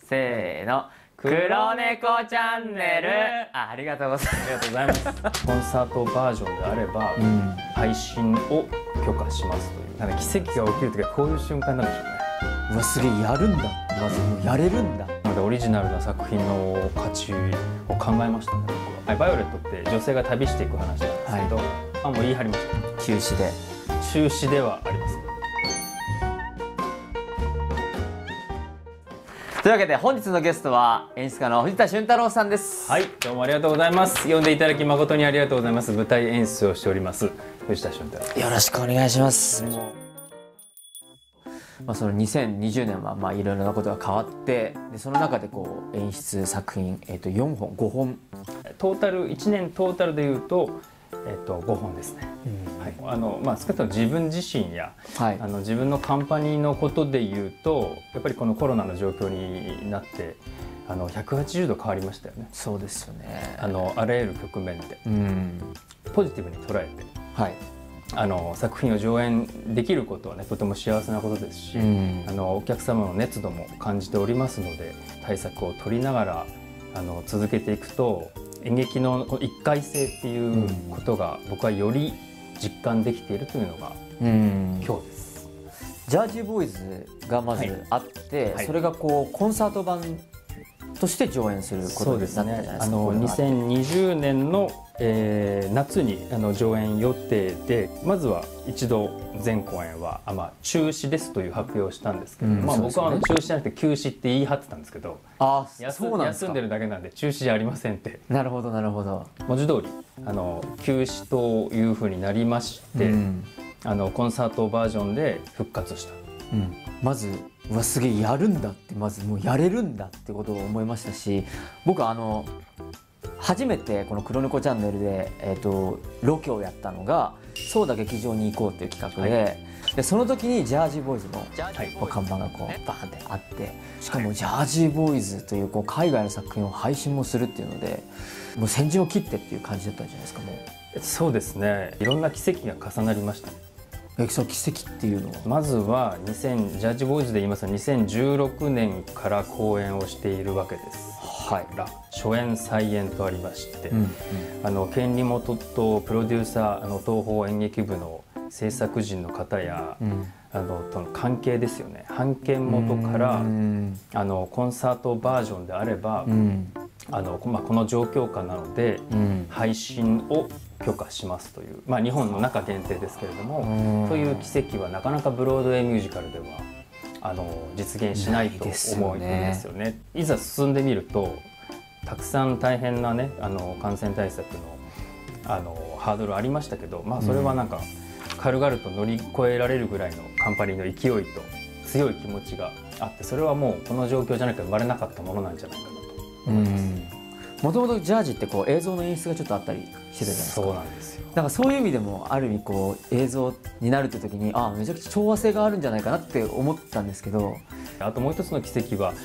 せーの、黒猫チャンネル。ありがとうございます。 ありがとうございます。コンサートバージョンであれば、配信を許可しますという、なんか奇跡が起きるときはこういう瞬間なんでしょうね。 うわ、すげえ、やるんだって、まずもうやれるんだ。 なのでオリジナルな作品の価値を考えましたね、僕は。バイオレットって女性が旅していく話なんですけど、もう言い張りました。 休止で。 中止ではあります。 というわけで本日のゲストは演出家の藤田俊太郎さんです。 はい、どうもありがとうございます。呼んでいただき誠にありがとうございます。舞台演出をしております藤田俊太郎です。 よろしくお願いします。その2020年はいろいろなことが変わって、でその中でこう演出作品、4本5本トータル1年トータルでいうと、5本ですね。少なくとも自分自身や、自分のカンパニーのことでいうと、やっぱりこのコロナの状況になって180度変わりましたよね。 そうですよね。 あらゆる局面で、ポジティブに捉えて、作品を上演できることはね、とても幸せなことですし、お客様の熱度も感じておりますので、対策を取りながら続けていくと、演劇の一回性っていうことが僕はより実感できているというのが今日です。 ジャージーボーイズがまずあって、それがこうコンサート版として上演することになったじゃないですか。 2020年の、夏に上演予定で、まずは一度全公演は中止ですという発表をしたんですけど、僕は中止じゃなくて休止って言い張ってたんですけど、休んでるだけなんで中止じゃありませんって。 なるほどなるほど。 文字通り休止というふうになりまして、コンサートバージョンで復活した。 まずうわ、すげえ、やるんだって、まずもうやれるんだってことを思いましたし、僕初めてこの黒猫チャンネルで、ロケをやったのがそうだ劇場に行こうっていう企画で、その時にジャージーボーイズの看板がこうバーンってあって、しかもジャージーボーイズというこう海外の作品を配信もするっていうので、もう先陣を切ってっていう感じだったんじゃないですか。もうそうですね、いろんな奇跡が重なりました。 その奇跡っていうのは、 まずはジャージーボーイズで言いますと2016年から公演をしているわけです。初演再演とありまして、権利元とプロデューサー東宝演劇部の制作陣の方や、との関係ですよね。版権元からコンサートバージョンであれば、この状況下なので、配信を許可しますという、日本の中限定ですけれども、という奇跡はなかなかブロードウェイミュージカルでは実現しないと思うんですよね。いざ進んでみると、たくさん大変なね感染対策のハードルありましたけど、それはなんか軽々と乗り越えられるぐらいのカンパニーの勢いと強い気持ちがあって、それはもうこの状況じゃなきゃ生まれなかったものなんじゃないかなと思います。 もともとジャージってこう映像の演出がちょっとあったりしてたじゃないですか。 そうなんですよ。 だからそういう意味でもある意味こう映像になるって時に、めちゃくちゃ調和性があるんじゃないかなって思ったんですけど、 あともう一つの奇跡は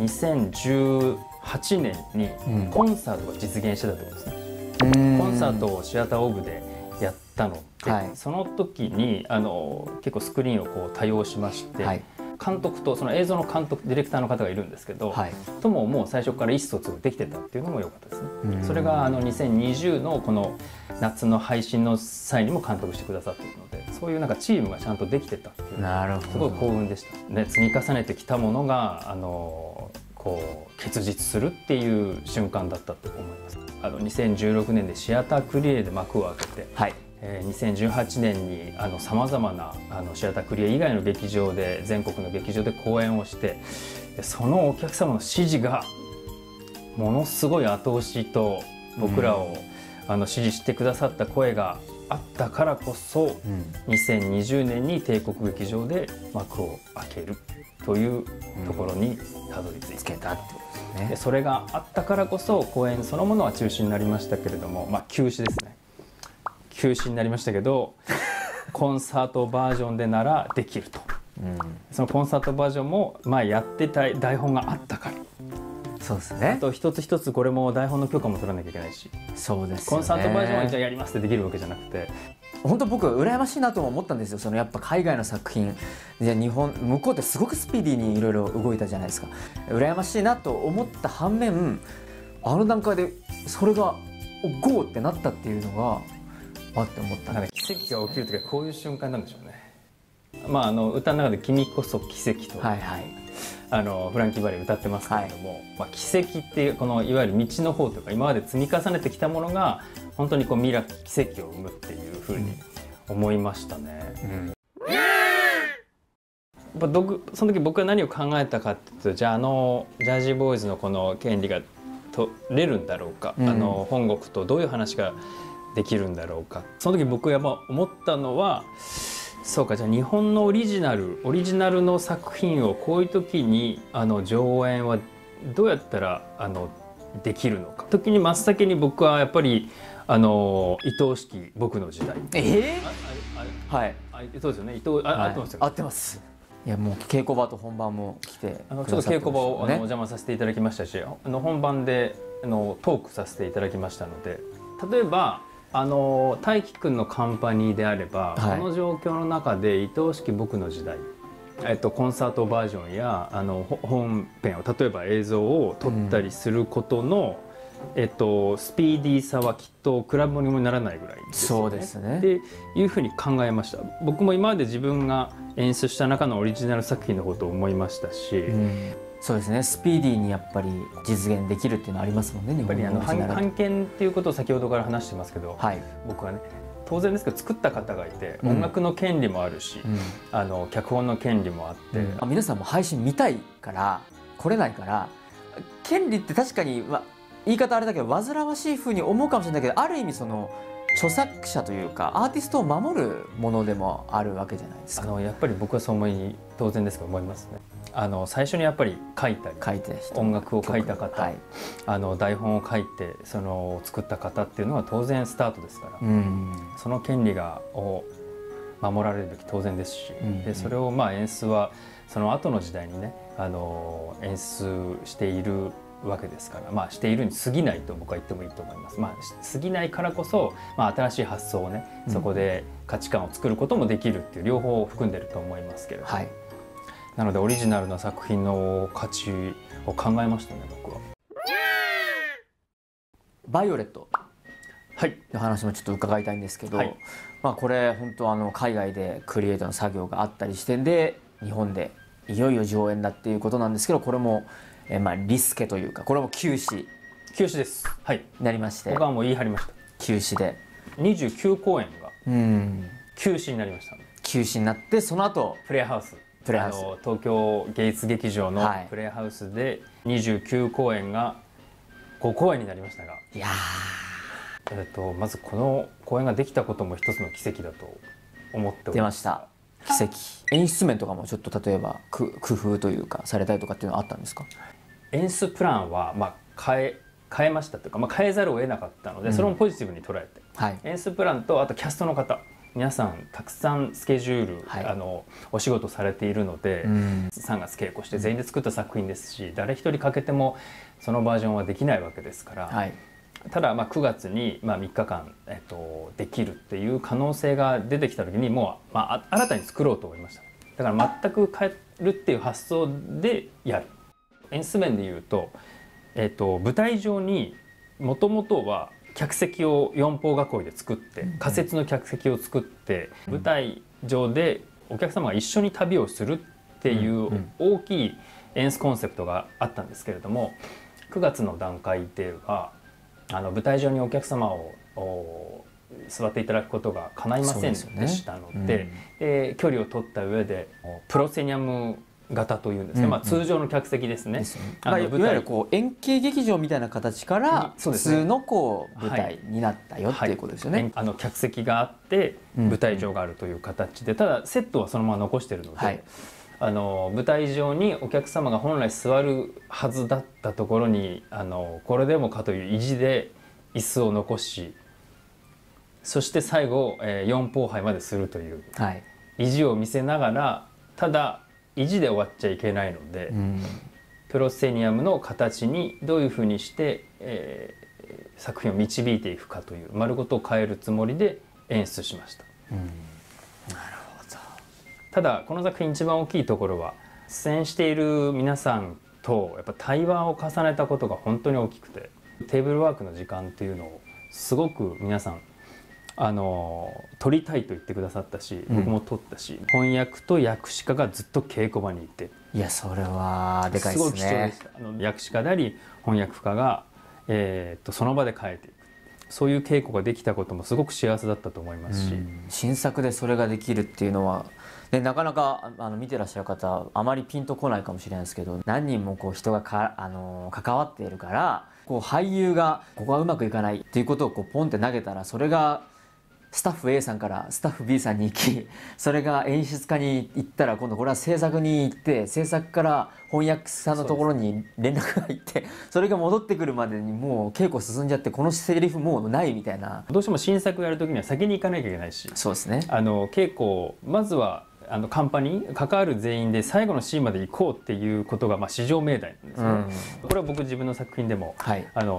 2018年にコンサートが実現してたってことですね。コンサートをシアターオブでやったので、その時に結構スクリーンをこう多用しまして、監督とその映像の監督ディレクターの方がいるんですけど、とももう最初から意思疎通できてたっていうのも良かったですね。それが2020のこの夏の配信の際にも監督してくださっているので、そういうなんかチームがちゃんとできてたっていう、すごい幸運でした。ね、積み重ねてきたものがこう結実するっていう瞬間だったと思います。2016年でシアタークリエで幕を開けて、2018年にさまざまなシアタークリエ以外の劇場で、全国の劇場で公演をして、そのお客様の支持がものすごい後押しと、僕らを支持してくださった声があったからこそ、2020年に帝国劇場で幕を開けるというところにたどり着けたってことですね。それがあったからこそ公演そのものは中止になりましたけれども、休止ですね。休止になりましたけど、コンサートバージョンでならできると、そのコンサートバージョンもやってた台本があったから。 そうですね。 あと一つ一つこれも台本の許可も取らなきゃいけないし、 そうですよね。 コンサートバージョンはじゃあやりますってできるわけじゃなくて、 本当僕羨ましいなとも思ったんですよ。そのやっぱ海外の作品で向こうってすごくスピーディーにいろいろ動いたじゃないですか。羨ましいなと思った反面、あの段階でそれがゴーってなったっていうのがって思った。 奇跡が起きるときはこういう瞬間なんでしょうね。歌の中で「君こそ奇跡」と、 はいはい、 フランキー・バレー歌ってますけれども、奇跡っていうこのいわゆる道の方というか今まで積み重ねてきたものが本当にこう奇跡を生むっていうふうに思いましたね。その時僕は何を考えたかっていうと、じゃあジャージーボーイズのこの権利が取れるんだろうか、本国とどういう話ができるんだろうか。その時僕が思ったのは、そうか、じゃあ日本のオリジナルの作品をこういう時に上演はどうやったらできるのか。時に真っ先に僕はやっぱり愛おしき僕の時代。はい。そうですよね。合ってますよ。 合ってます。いやもう稽古場と本番も来て、 ちょっと稽古場をお邪魔させていただきましたし、本番でトークさせていただきましたので、例えば大輝くんのカンパニーであれば、この状況の中で愛おしき僕の時代、コンサートバージョンや本編を例えば映像を撮ったりすることの、スピーディーさはきっと比べ物にもならないぐらいですよね。 そうですね。 っていうふうに考えました。僕も今まで自分が演出した中のオリジナル作品のことを思いましたし、 そうですね。スピーディーにやっぱり実現できるっていうのはありますもんね。 やっぱり版権っていうことを先ほどから話してますけど、僕はね、当然ですけど作った方がいて、音楽の権利もあるし、脚本の権利もあって、 皆さんも配信見たいから来れないから、権利って確かに、言い方あれだけど煩わしいふうに思うかもしれないけど、ある意味その著作者というかアーティストを守るものでもあるわけじゃないですか。 やっぱり僕はそう当然ですけど思いますね。最初にやっぱ書いて音楽を書いた方、台本を書いて作った方っていうのは当然スタートですから、その権利を守られるべき当然ですし、でそれを演出はその後の時代にね演出しているわけですから、しているに過ぎないと僕は言ってもいいと思います。過ぎないからこそ、新しい発想をね、そこで価値観を作ることもできるっていう両方を含んでると思いますけれども、なのでオリジナルな作品の価値を考えましたね、僕は。 バイオレットの話もちょっと伺いたいんですけど、これ本当海外でクリエイトの作業があったりしてで日本でいよいよ上演だっていうことなんですけど、これもリスケというか、これも休止です。 なりまして、 僕はもう言い張りました。 休止で 29公演が休止になりました。 休止になって、その後プレイハウス、東京芸術劇場のプレイハウスで29公演が5公演になりましたが、 いやまずこの公演ができたことも一つの奇跡だと思っておりました。 奇跡。演出面とかもちょっと例えば工夫というかされたりとかっていうのはあったんですか？ 演出プランは変えましたというか、変えざるを得なかったので、それもポジティブに捉えて、演出プランとあとキャストの方、皆さんたくさんスケジュール、お仕事されているので、3月稽古して全員で作った作品ですし、誰一人欠けてもそのバージョンはできないわけですから、ただ9月に3日間、できるっていう可能性が出てきた時にもう、新たに作ろうと思いました。だから全く変えるっていう発想でやる。演出面でいうと、舞台上にもともとは客席を四方囲いで作って、仮設の客席を作って、舞台上でお客様が一緒に旅をするっていう大きい演出コンセプトがあったんですけれども、9月の段階では舞台上にお客様を座っていただくことが叶いませんでしたので、距離を取った上でプロセニアム型というんですか、通常の客席ですね。 いわゆる円形劇場みたいな形から普通の舞台になったよっていうことですよね。 客席があって舞台上があるという形で、ただセットはそのまま残しているので、舞台上にお客様が本来座るはずだったところにこれでもかという意地で椅子を残し、そして最後4歩杯までするという意地を見せながら、ただ意地で終わっちゃいけないので、プロセニアムの形にどういうふうにして、作品を導いていくかという丸ごと変えるつもりで演出しました。 なるほど。 ただこの作品一番大きいところは出演している皆さんとやっぱ対話を重ねたことが本当に大きくて、テーブルワークの時間っていうのをすごく皆さん取りたいと言ってくださったし、僕も取ったし、翻訳と訳詞家がずっと稽古場にいて、 いやそれはでかいですね。 すごい貴重でした。訳詞家であり翻訳家が、その場で変えていく、そういう稽古ができたこともすごく幸せだったと思いますし、 新作でそれができるっていうのは、ね、なかなか見てらっしゃる方あまりピンとこないかもしれないですけど、何人もこう人が関わっているから、こう俳優がここはうまくいかないっていうことをこうポンって投げたら、それがスタッフ A さんからスタッフ B さんに行き、それが演出家に行ったら今度これは制作に行って、制作から翻訳さんのところに連絡が行って、それが戻ってくるまでにもう稽古進んじゃって、このセリフもうないみたいな。 どうしても新作をやる時には先に行かなきゃいけないし、 そうですね。 稽古まずはカンパニー関わる全員で最後のシーンまで行こうっていうことが至上命題なんですね。これは僕自分の作品でも、はい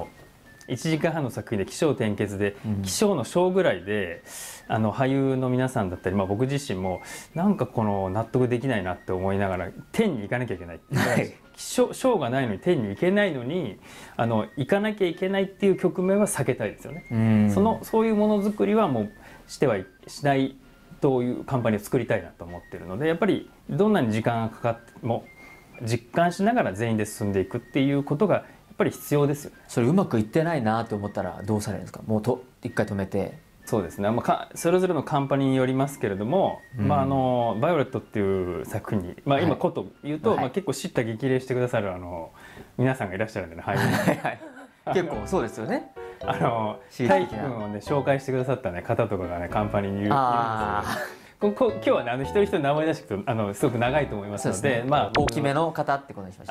、1時間半の作品で起承転結で、起承の章ぐらいで俳優の皆さんだったり、僕自身もなんかこの納得できないなって思いながら天に行かなきゃいけない、はい、章がないのに天に行けないのに行かなきゃいけないっていう局面は避けたいですよね。そういうものづくりはもうしてはいしないというカンパニーを作りたいなと思っているので、やっぱりどんなに時間がかかっても実感しながら全員で進んでいくっていうことがやっぱり必要ですよね。 それうまくいってないなと思ったらどうされるんですか？もう一回止めて。 そうですね、それぞれのカンパニーによりますけれども、バイオレットっていう作品に、今こと言うと、結構叱咤激励してくださる皆さんがいらっしゃるんでね、俳優結構そうですよね。 大輝君をね紹介してくださった方とかがねカンパニーにいるんですよ。今日はね一人一人名前出していくとすごく長いと思いますので、 大きめの方ってことにしました。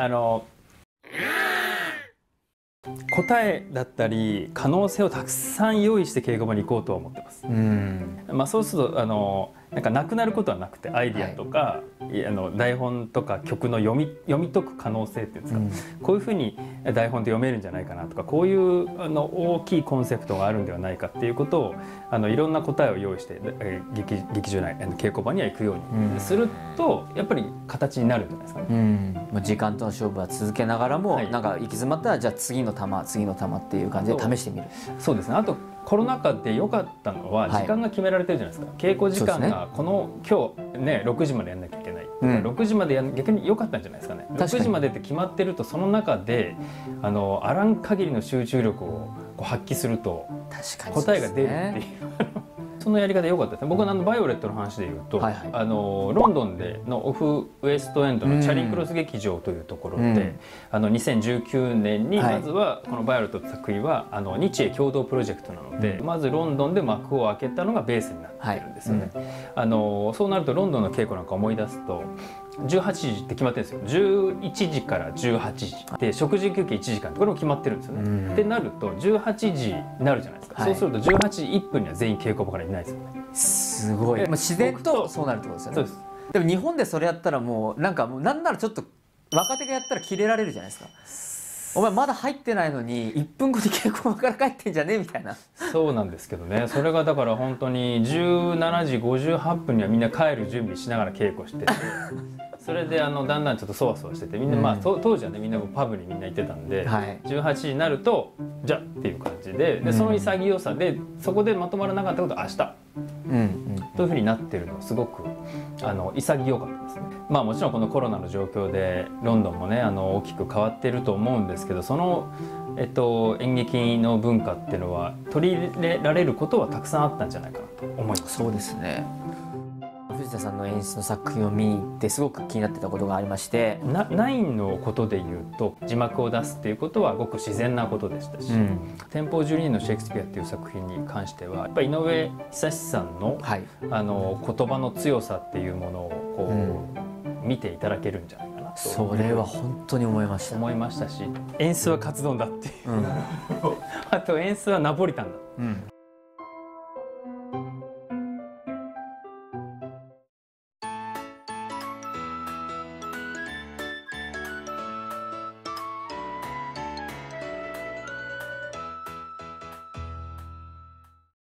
答えだったり可能性をたくさん用意して稽古場に行こうとは思ってます。そうするとなんかなくなることはなくて、アイディアとか、台本とか曲の読み解く可能性っていうんですか、こういうふうに台本で読めるんじゃないかなとか、こういう大きいコンセプトがあるんではないかっていうことをいろんな答えを用意して劇場内稽古場には行くようにするとやっぱり形になるんじゃないですかね。 時間との勝負は続けながらも、なんか行き詰まったらじゃあ次の球っていう感じで試してみる。 そうですね。あとコロナ禍で良かったのは時間が決められてるじゃないですか。稽古時間が今日ね6時までやんなきゃいけない。6時まで逆に良かったんじゃないですかね。6時までって決まってると、その中であらん限りの集中力を発揮すると答えが出るっていうそのやり方良かったですね。僕はバイオレットの話で言うと、ロンドンでのオフウエストエンドのチャリンクロス劇場というところで、2019年にまずはこのバイオレットの作品は日英共同プロジェクトなので、まずロンドンで幕を開けたのがベースになってるんですよね。そうなるとロンドンの稽古なんか思い出すと18時って決まってるんですよ。11時から18時で食事休憩1時間ってこれも決まってるんですよね。ってなると18時になるじゃないですか。そうすると18時1分には全員稽古場からいないですよね。 すごい。自然とそうなるってことですよね。そうです。でも日本でそれやったらもうなんならちょっと若手がやったらキレられるじゃないですか。お前まだ入ってないのに1分後に稽古場から帰ってんじゃねえみたいな。 そうなんですけどね。それがだから本当に17時58分にはみんな帰る準備しながら稽古しててそれでだんだんちょっとそわそわしてて、みんな当時はねみんなパブにみんな行ってたんで、18時になるとじゃっていう感じで、その潔さでそこでまとまらなかったことは明日というふうになってるのすごく潔かったですね。もちろんこのコロナの状況でロンドンもね大きく変わってると思うんですけど、その演劇の文化っていうのは取り入れられることはたくさんあったんじゃないかなと思います。 そうですね。藤田さんの演出の作品を見に行ってすごく気になってたことがありまして、 ナインのことで言うと字幕を出すっていうことはごく自然なことでしたし、天保12年のシェイクスピアっていう作品に関してはやっぱり井上久志さんの、言葉の強さっていうものを見ていただけるんじゃないかなと。 それは本当に思いましたし、演出はカツ丼だっていう、あと演出はナポリタンだ、